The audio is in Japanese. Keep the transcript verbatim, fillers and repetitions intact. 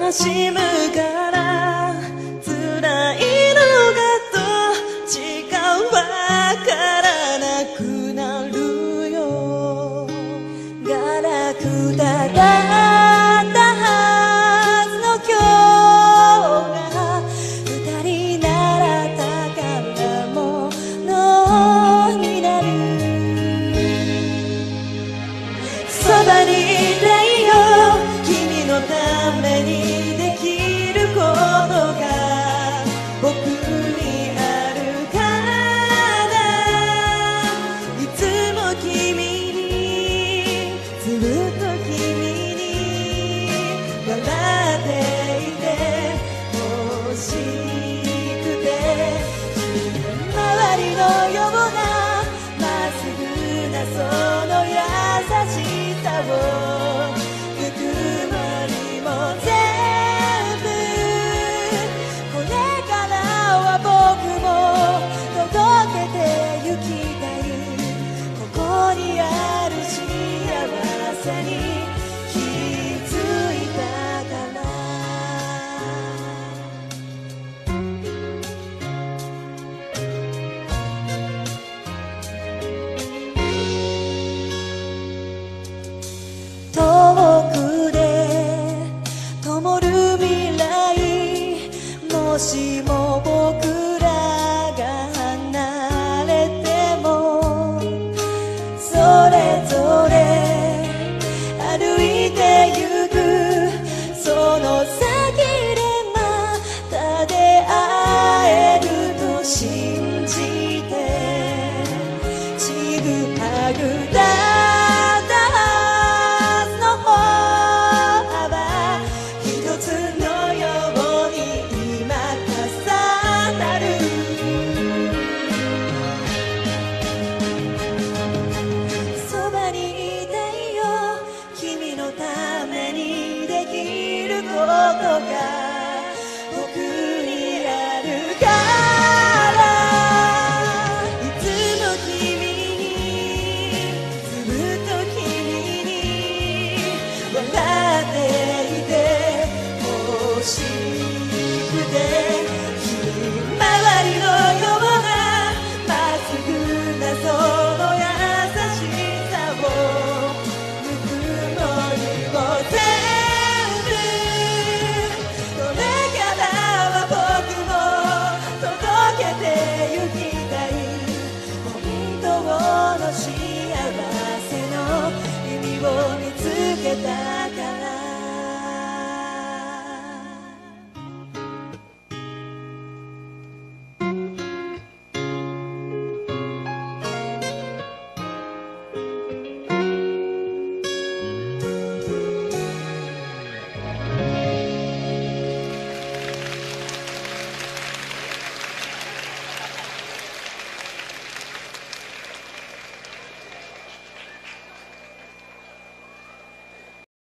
しむから辛いのがどっちかわからなくなるよ。ガラクタだったはずの今日が二人なら宝物になる。そばにいてよ、君のためにできることが僕にあるから。いつも君に、ずっと君に笑っていてほしくて、周りのようなまっすぐなその優しさをぬくもりも全部、これからは僕も届けてゆきたい。ここにある幸せに気づいたから。遠くで灯る未来、もしも僕らが離れても、それぞれ歩いてゆくその先でまた出会えると信じて、ちぐはぐだことが僕にあるから。いつも君に、ずっと君に笑っていてほしくて、周りのようなまっすぐなその優しさを、ぬくもりを全部、幸せの意味を見つけた。